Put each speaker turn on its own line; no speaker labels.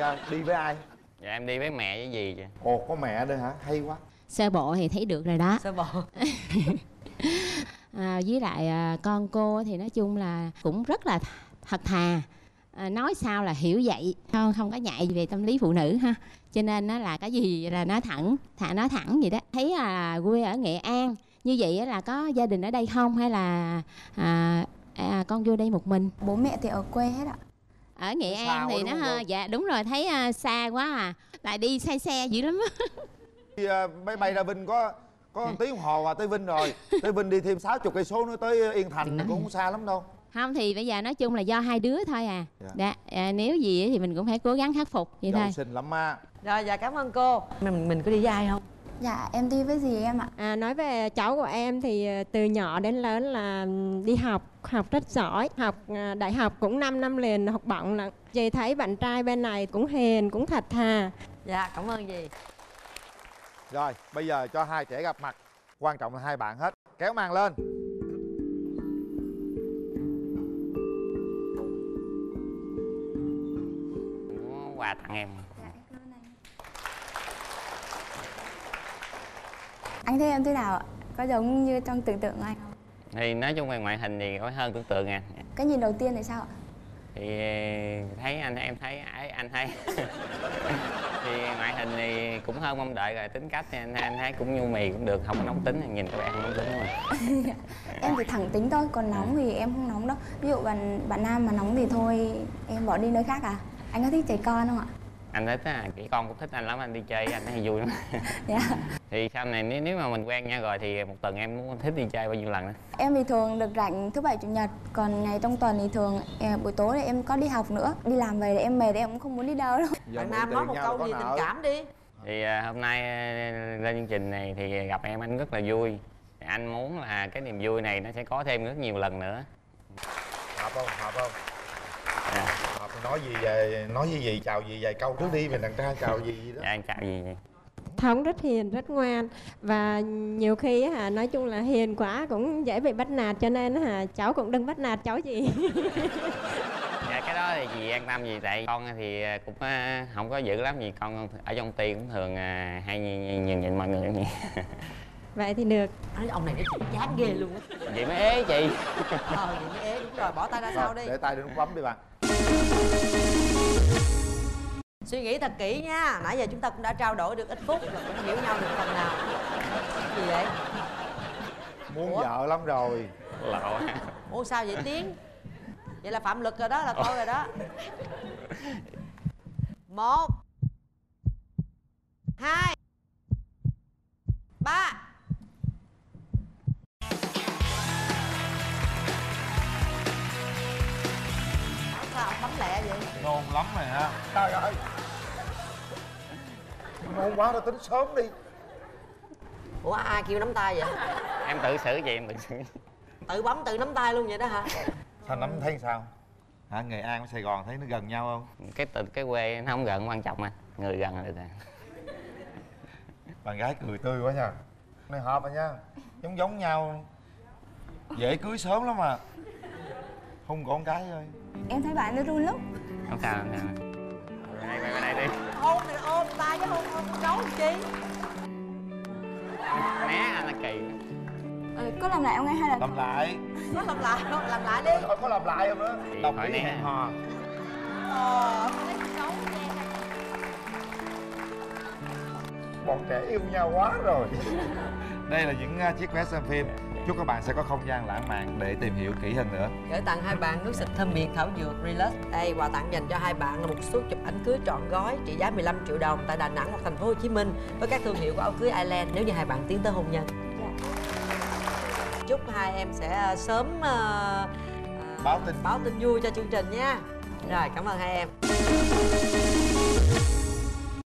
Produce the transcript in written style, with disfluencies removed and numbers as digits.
đi với ai?
Dạ em đi với mẹ với dì chị.
Ồ, có mẹ nữa hả? Hay quá.
Sơ bộ thì thấy được rồi đó.
Sơ bộ.
Với lại con cô thì nói chung là cũng rất là thật thà. Nói sao là hiểu vậy, không có ngại về tâm lý phụ nữ ha. Cho nên nó là cái gì là nói thẳng vậy đó. Thấy là quê ở Nghệ An, như vậy là có gia đình ở đây không hay là con vô đây một mình?
Bố mẹ thì ở quê hết ạ.
Ở Nghệ An thì nó dạ đúng rồi, thấy xa quá lại đi xe dữ lắm.
Máy bay ra Vinh có tiếng đồng hồ và tới Vinh rồi. Tới Vinh đi thêm 60 cây số nữa tới Yên Thành cũng không xa lắm đâu.
Không thì bây giờ nói chung là do hai đứa thôi à. Dạ. Nếu gì thì mình cũng phải cố gắng khắc phục vậy thôi.
Xinh lắm á.
Rồi, dạ cảm ơn cô. Mình có đi với ai không?
Dạ em đi với dì em ạ.
Nói về cháu của em thì từ nhỏ đến lớn là đi học rất giỏi, học đại học cũng 5 năm liền học bổng lận. Dì thấy bạn trai bên này cũng hiền, cũng thật thà.
Dạ cảm ơn dì.
Rồi bây giờ cho hai trẻ gặp mặt, quan trọng là hai bạn hết. Kéo màn lên.
Có quà tặng em.
Dạ em cảm ơn anh. Anh thấy em thế nào ạ? Có giống như trong tưởng tượng của anh không?
Thì nói chung về ngoại hình thì có hơn tưởng tượng nha.
Cái nhìn đầu tiên thì sao ạ?
Thì thấy em thấy anh thấy thì ngoại hình thì cũng hơn mong đợi rồi, tính cách thì anh thấy cũng nhu mì cũng được, không có nóng tính, nhìn các bạn không nóng tính mà.
Em thì thẳng tính thôi, còn nóng thì em không nóng đâu. Ví dụ bạn nam mà nóng thì thôi em bỏ đi nơi khác à. Anh có thích trẻ con không ạ?
Anh thích chị con cũng thích anh lắm, anh đi chơi anh thấy vui lắm.
Dạ.
Thì sau này nếu mà mình quen nhau rồi thì một tuần em muốn thích đi chơi bao nhiêu lần đó?
Em thì thường được rảnh thứ bảy chủ nhật, còn ngày trong tuần thì thường buổi tối thì em có đi học nữa. Đi làm về thì em mệt, em cũng không muốn đi đâu đâu.
Bạn Nam nói một câu gì tình cảm đi.
Thì hôm nay lên chương trình này thì gặp em anh rất là vui. Anh muốn là cái niềm vui này nó sẽ có thêm rất nhiều lần nữa.
Hợp không? Dạ. Hợp thì nói gì vậy? Chào gì vài câu trước đi, mình đàn trai chào gì đó.
Dạ anh chào gì vậy?
Thống rất hiền, rất ngoan. Và nhiều khi nói chung là hiền quá cũng dễ bị bắt nạt. Cho nên cháu cũng đừng bắt nạt cháu gì.
Dạ cái đó thì dì an tâm gì, tại con thì cũng không có dữ lắm, vì con ở trong ty cũng thường hay nhường nhịn mọi người vậy.
Vậy thì được.
Ông này nó chỉ chán ghê luôn á.
Vậy mới ế chị.
Vậy mới ế, đúng rồi, bỏ tay ra sau đi.
Để tay lên nút bấm đi bạn.
Suy nghĩ thật kỹ nha. Nãy giờ chúng ta cũng đã trao đổi được ít phút là cũng hiểu nhau được phần nào. Gì vậy?
Muốn vợ lắm rồi.
Lộ.
Ủa sao vậy Tiến? Vậy là phạm lực rồi đó, là thôi rồi đó. 1 2 3. Sao ông bấm lẹ vậy?
Nôn lắm rồi ha. Trời ơi, nôn quá rồi, tính sớm đi.
Ủa ai kêu nắm tay vậy?
Em tự xử vậy, em tự xử.
Tự bấm tự nắm tay luôn vậy đó hả?
Sao nắm thấy sao? Hả? Nghệ An với Sài Gòn thấy nó gần nhau không?
Cái quê nó không gần quan trọng anh, người gần là được rồi.
Bạn gái cười tươi quá nha. Này hợp rồi nha. Giống nhau. Dễ cưới sớm lắm mà. Không con cái thôi.
Em thấy bạn nó run lắm.
Không sao, không sao. Quay đây đi.
Ôm thì ôm tay chứ ôm gấu làm chi?
Né anh là kỳ.
Có làm lại không ngay hay là...
Làm lại.
Có làm lại không? Làm lại đi.
Thôi có làm lại không nữa. Đồng ý hẹn hò. Bọn trẻ yêu nhau quá rồi. Đây là những chiếc vé xem phim. Chúc các bạn sẽ có không gian lãng mạn để tìm hiểu kỹ hơn nữa.
Gửi tặng hai bạn nước xịt thơm miệt thảo dược Relax. Đây, quà tặng dành cho hai bạn là một suất chụp ảnh cưới trọn gói trị giá 15 triệu đồng tại Đà Nẵng hoặc thành phố Hồ Chí Minh với các thương hiệu của áo cưới Island nếu như hai bạn tiến tới hôn nhân. Chúc hai em sẽ sớm
báo tin
vui cho chương trình nha. Rồi, cảm ơn hai em.